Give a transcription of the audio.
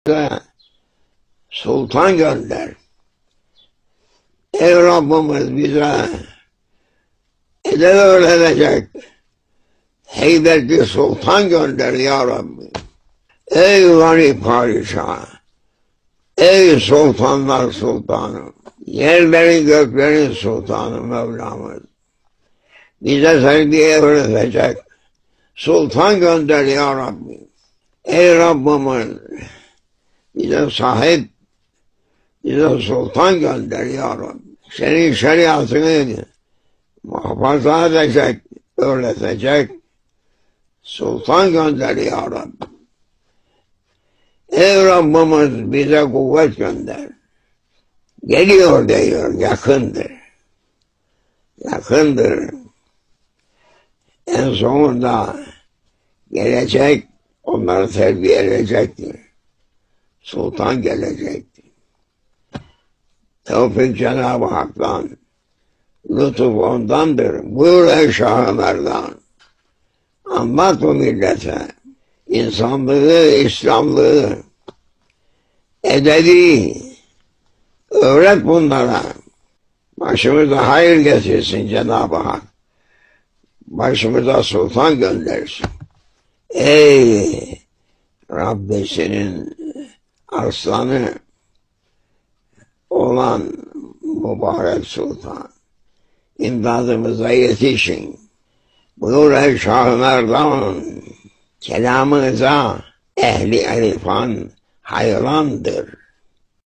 sultan gönder. Ey Rabbimiz bize edeb öğrenecek heybetli sultan gönder ya Rabbi. Ey gani padişah, ey sultanlar sultanı, yerlerin göklerin sultanı Mevlamız. Bize terbiye öğretecek sultan gönder ya Rabbi. Ey Rabbimiz bize sahip, bize sultan gönder ya Rabbi. Senin şeriatını muhafaza edecek, öğretecek sultan gönder ya Rabbi. Ey Rabbimiz bize kuvvet gönder. Geliyor diyor, yakındır. Yakındır. En sonunda gelecek, onları terbiye edecektir. Sultan gelecektir. Tevfik Cenab-ı Hak'tan, lütuf ondandır. Buyur ey Şah-ı Merdan. Anlat bu millete insanlığı, İslamlığı, edebi öğret bunlara. Başımıza hayır getirsin Cenab-ı Hak. Başımıza sultan göndersin. Ey Rabbisinin arslanı olan mübarek sultan, imdadımıza yetişin. Buyur ey Şah-ı Merdan, kelamınıza ehli irfan hayrandır.